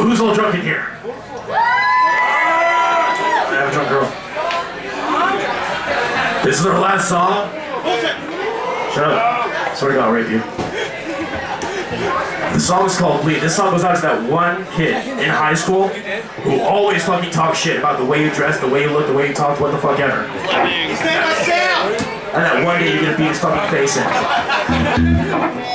who's all drunk in here? I have a drunk girl. This is our last song. Shut up. Swear to God, I'll rape you. The song is called Bleed. This song goes out to that one kid in high school who always fucking talks shit about the way you dress, the way you look, the way you talk, what the fuck ever. His name is Sam! And that one day you're gonna beat his fucking face in.